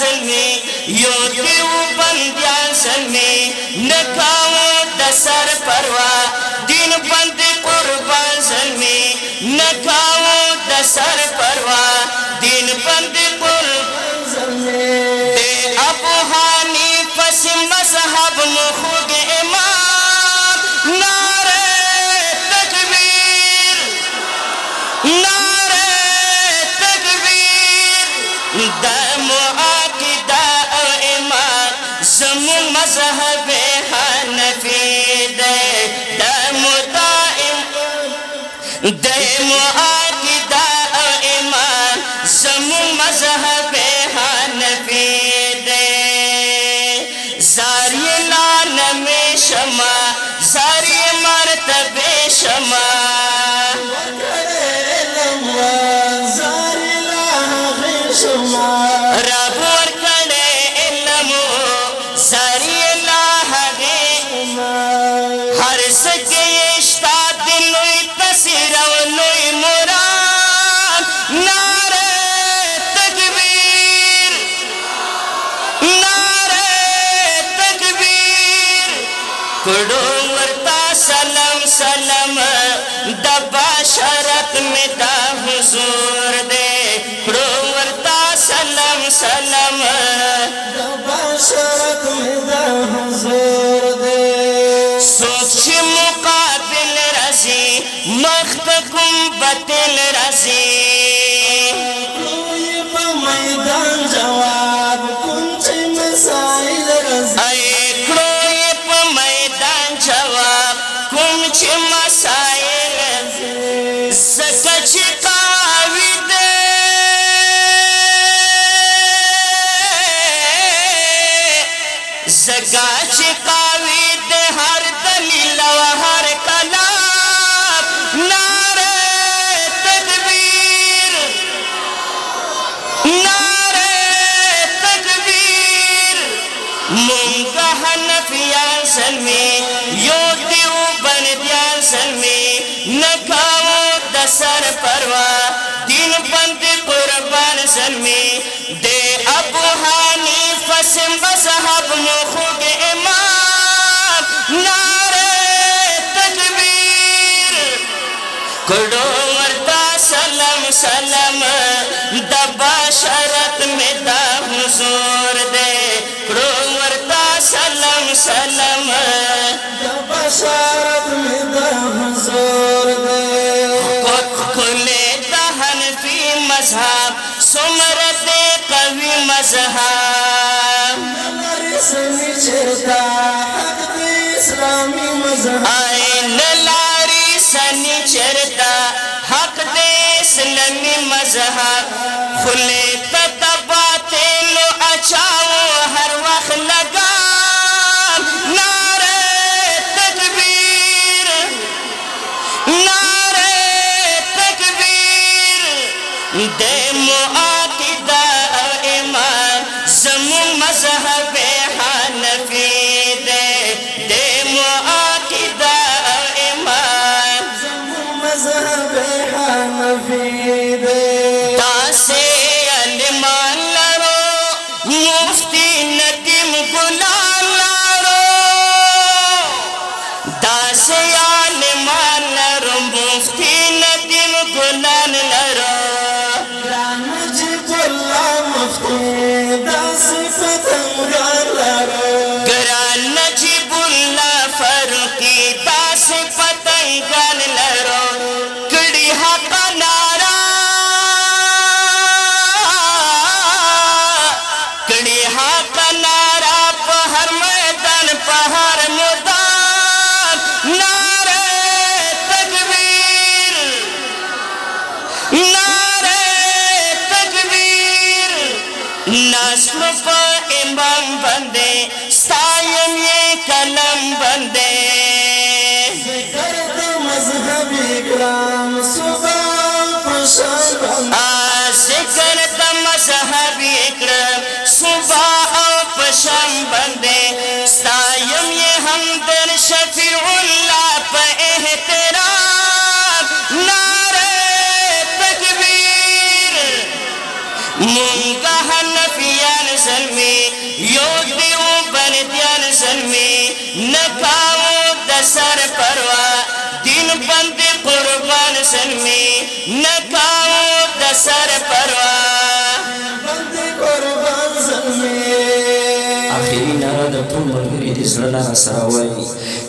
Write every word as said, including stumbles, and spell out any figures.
زلمی یو دیو بندیان زلمی نکاو دسر پروا دین بند قربان زلمی نکاو دسر پروا دین بند قربان زلمی دے ابو حنیفہ سے مذہب مخوگ امام نعرہ تکبیر نعرہ تکبیر دا معاقدہ او امام زمون مذہب حنفی دے دا مدائم دے معاقدہ او امام زمون مذہب حنفی دے زاری لانم شما زاری مرتب شما رب ورکڑے علمو زاری لاغی ہر سکے اشتاد دلوی تصیر و لوی مراد نعرہ تکبیر نعرہ تکبیر کڑو ورطا سلام سلام دبا شرط میں دا حضور دے کڑو ورطا سلام سلام دبا شرط میں دا حضور دے سوچ مقابل رسی مختکم بطل رسی کوئی پا میدان جواب کنچ مسائل رسی اے کوئی پا میدان جواب کنچ مسائل رسی سکچ قاوی دے زکاچ قاوی دے ہر دلیل و ہر کلام نعرہ تکبیر نعرہ تکبیر مونگا حنفیان سلمی یو دیو بندیان سلمی نکاو دسر پروا دین بند قربان سلمی دے ابو حنیفہ سے مذہب مخوگ امام نعرہ تکبیر کڑو ورطا سلام سلام دبا شرط میں دا حضور دے کڑو ورطا سلام سلام دبا شرط میں دا حضور دے کھلے دا حنفی مذہب سمرت قوی مذہب سنی چرتا حق دے اسلامی مذہب آئے نلاری سنی چرتا حق دے اسلامی مذہب کھلے تتباتے لو اچاو ہر وقت لگا نعرہ تکبیر نعرہ تکبیر دے معاقدہ او امام زمون مذہب حنفی دے دے معاقدہ او امام زمون مذہب حنفی دے تاسے علمان لرو مفتی ندیم گلان لرو تاسے علمان لرو مفتی ندیم گلان لرو گران نجیب اللہ فاروقی داس پتنگان لرو کڑی حق نارا کڑی حق نارا پہر میدان پہر مدان نعرہ تکبیر نعرہ تکبیر نسل پا امام بندے ستایم یہ کلم بندے ذکر دا مذہب اکرام صبح پشان بندے ذکر دا مذہب اکرام صبح پشان بندے ستایم یہ حمدر شفیع اللہ پا احترام نعرہ تکبیر مونگا حنفیان سلمی یو دیو بندیان سلمی نکاو دسر پروا دین بند قربان سلمی نکاو دسر پروا بند قربان سلمی آخری نارا دا طول ملگری دی زلنا سراوائی